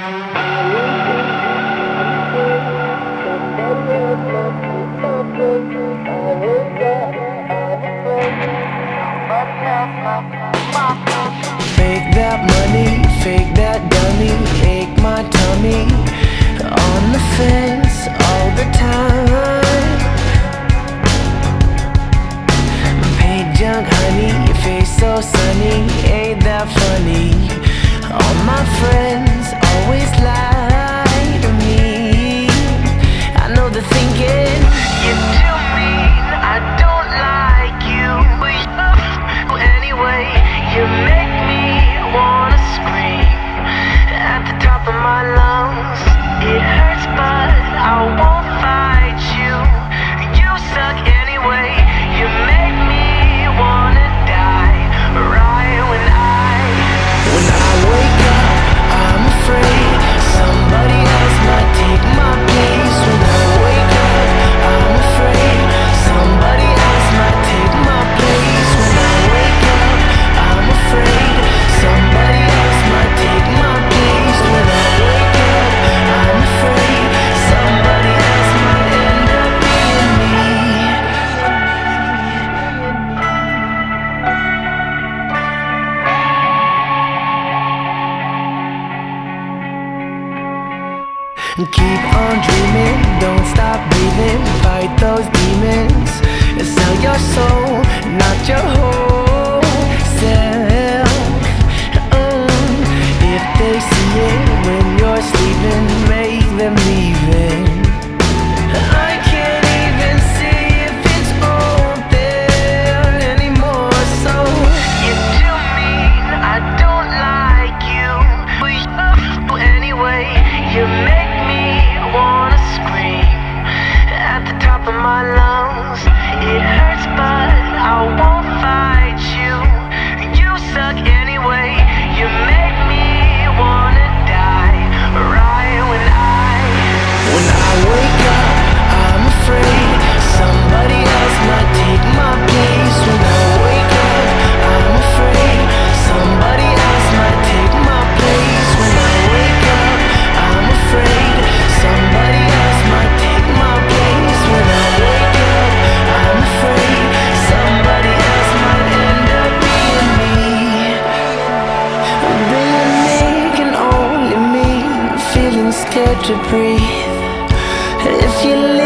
Fake that money, fake that dummy, ache my tummy, on the fence all the time. Paid junk honey, your face so sunny, ain't that funny? All my friends always lie to me. I know they're thinking, you're too mean, I don't like you. Anyway, you make me wanna scream at the top of my lungs. It hurts, but I won't fight you. You suck anyway. You make me wanna die. Right when I wake up, I'm afraid somebody else might take my place. When I wake up, I'm afraid somebody else might take my place. When I wake up, I'm afraid somebody else might take my place. When I wake up, I'm afraid somebody else might end up being me. Keep on dreaming, don't stop breathing, fight those demons, sell your soul, not your whole self. If they see it when you're sleeping, make them leave it. I can't even see if it's all there anymore. So you're too mean, I don't like you. Anyway, you make me wanna scream at the top of my lungs. It hurts, but I won't fight you. You suck anyway. You make me wanna die. Right when I wake up, I'm afraid somebody else might take my place. When I wake up, I'm afraid somebody else might take my place. When I wake up, I'm afraid somebody else might take my place. When I wake up, I'm afraid somebody else might end up being me. Being me can only mean feeling scared to breathe. If you